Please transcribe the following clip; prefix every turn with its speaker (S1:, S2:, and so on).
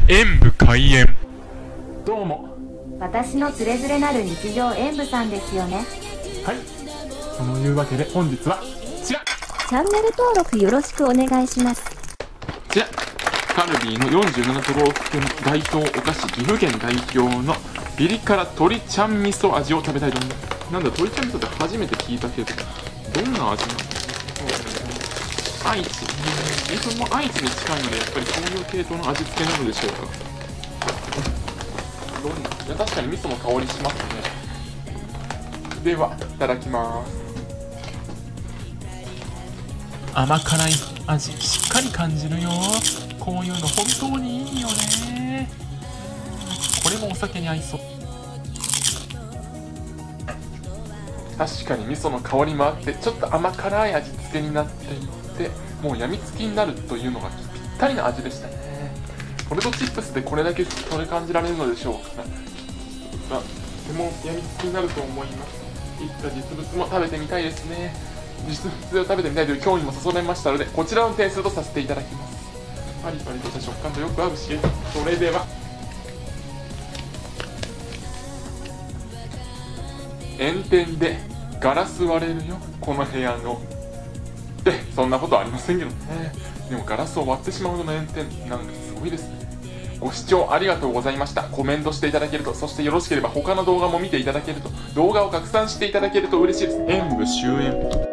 S1: 演武開演。どうも。
S2: 私のつれづれなる日常演武さんですよね。
S1: はい。そのいうわけで本日はこちら。
S2: チャンネル登録よろしくお願いします。
S1: こちら。カルビーの47都道府県代表お菓子、岐阜県代表のピリ辛鶏ちゃん味噌味を食べたいと思います。なんだ、鶏ちゃん味噌って初めて聞いたけど、どんな味なの？愛知。自分も愛知に近いので、やっぱりそういう系統の味付けなのでしょうか。いや、確かに味噌の香りしますね。では、いただきます。甘辛い味、しっかり感じるよ。こういうの本当にいいよね。これもお酒に合いそう。確かに味噌の香りもあって、ちょっと甘辛い味付けになっていて、もうやみつきになるというのがぴったりな味でしたね。ポテトチップスでこれだけそれ感じられるのでしょうか。とてもやみつきになると思います。いった実物も食べてみたいですね。実物を食べてみたいという興味もそそられましたので、こちらの点数とさせていただきます。パリパリとした食感とよく合うし、それでは炎天でガラス割れるよ、この部屋の。そんなことはありませんけどね。でもガラスを割ってしまうほどの炎天なんかすごいですね。ご視聴ありがとうございました。コメントしていただけると、そしてよろしければ他の動画も見ていただけると、動画を拡散していただけると嬉しいです。演武終演。